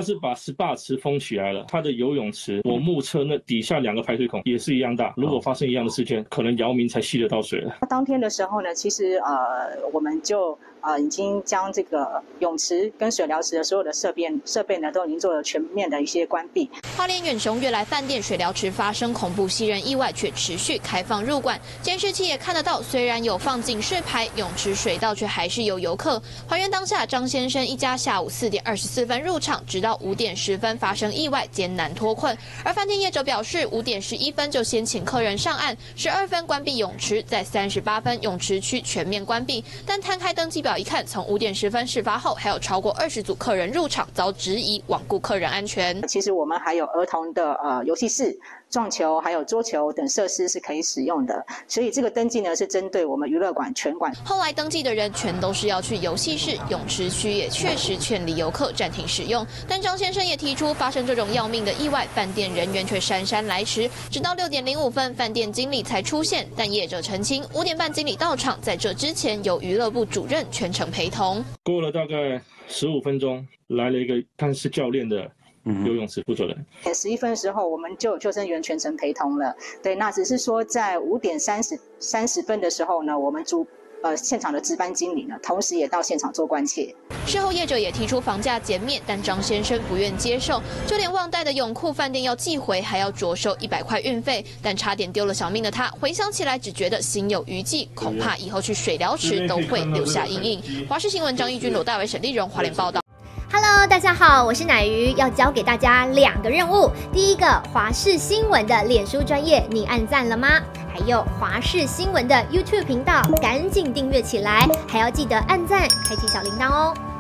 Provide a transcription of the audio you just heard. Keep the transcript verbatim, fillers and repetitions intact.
是把 S P A 池封起来了，它的游泳池我目测那底下两个排水孔也是一样大。如果发生一样的事件，可能姚明才吸得到水了。 当天的时候呢，其实呃我们就呃已经将这个泳池跟水疗池的所有的设备设备呢都已经做了全面的一些关闭。 花莲远雄悦来饭店水疗池发生恐怖吸人意外，却持续开放入馆，监视器也看得到，虽然有放警示牌，泳池水道却还是有游客。还原当下，张先生一家下午四点二十四分入场，直到五点十分发生意外，艰难脱困。而饭店业者表示，五点十一分就先请客人上岸，十二分关闭泳池，在三十八分泳池区全面关闭。但摊开登记表一看，从五点十分事发后，还有超过二十组客人入场，遭质疑罔顾客人安全。 其实我们还有儿童的呃游戏室、撞球还有桌球等设施是可以使用的，所以这个登记呢是针对我们娱乐馆全馆。 后来登记的人全都是要去游戏室，泳池区也确实劝离游客暂停使用。但张先生也提出，发生这种要命的意外，饭店人员却姗姗来迟，直到六点零五分，饭店经理才出现。但业者澄清，五点半经理到场，在这之前由娱乐部主任全程陪同。 过了大概十五分钟，来了一个看是教练的游泳池负责人。 十一分的时候，我们就有救生员全程陪同了。对，那只是说在五点三十三十分的时候呢，我们主呃现场的值班经理呢，同时也到现场做关切。 事后业者也提出房价减免，但张先生不愿接受，就连忘带的泳裤饭店要寄回，还要着收一百块运费。但差点丢了小命的他，回想起来只觉得心有余悸，恐怕以后去水疗池都会留下阴影。华视新闻张义军、罗大伟、沈丽蓉花莲报道。 Hello， 大家好，我是乃瑜，要教给大家两个任务。第一个，华视新闻的脸书专页，你按赞了吗？还有华视新闻的 YouTube 频道，赶紧订阅起来，还要记得按赞，开启小铃铛哦。